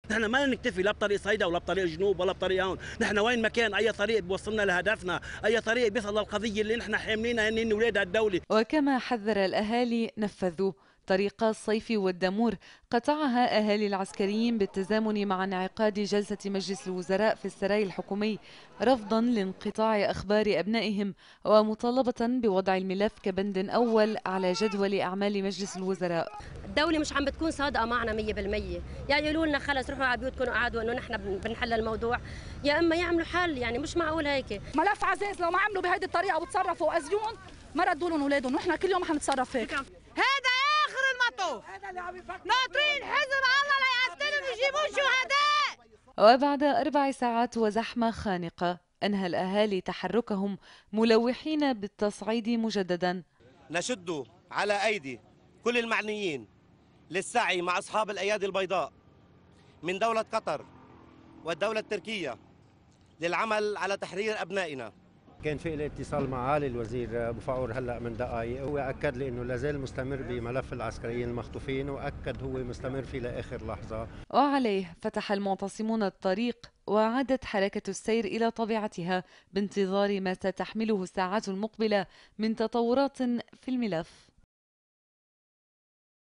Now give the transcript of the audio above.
نحن ما نكتفي لا بطريق صيدا ولا بطريق جنوب ولا بطريق هون، نحن وين ما كان اي طريق بيوصلنا لهدفنا، اي طريق بيصل للقضيه اللي نحن حاملينها هن اولاد الدوله. وكما حذر الأهالي نفذوا. طريق الصيف والدمور قطعها أهالي العسكريين بالتزامن مع انعقاد جلسة مجلس الوزراء في السراي الحكومي، رفضا لانقطاع أخبار أبنائهم ومطالبة بوضع الملف كبند أول على جدول أعمال مجلس الوزراء. الدولة مش عم بتكون صادقة معنا 100%، يعني يقولوا لنا خلص روحوا على بيوتكم وقعدوا انه نحن بنحل الموضوع، يا اما يعملوا حل، يعني مش معقول هيك. ملف عزيز لو ما عملوا بهيدي الطريقة وتصرفوا أزيون ما ردوا لهم اولادهم، ونحن كل يوم حنتصرف هيك. هذا اخر المطوف، ناطرين حزب الله ليقتلوا ويجيبوا شهداء. وبعد 4 ساعات وزحمة خانقة أنهى الأهالي تحركهم ملوحين بالتصعيد مجددا. نشد على أيدي كل المعنيين للسعي مع أصحاب الأيادي البيضاء من دولة قطر والدولة التركية للعمل على تحرير أبنائنا. كان في لي اتصال مع معالي الوزير ابو فاور هلا من دقائق، هو اكد لي انه لازال مستمر بملف العسكريين المخطوفين، واكد هو مستمر فيه لاخر لحظه. وعليه فتح المعتصمون الطريق وعادت حركة السير إلى طبيعتها بانتظار ما ستحمله الساعات المقبلة من تطورات في الملف.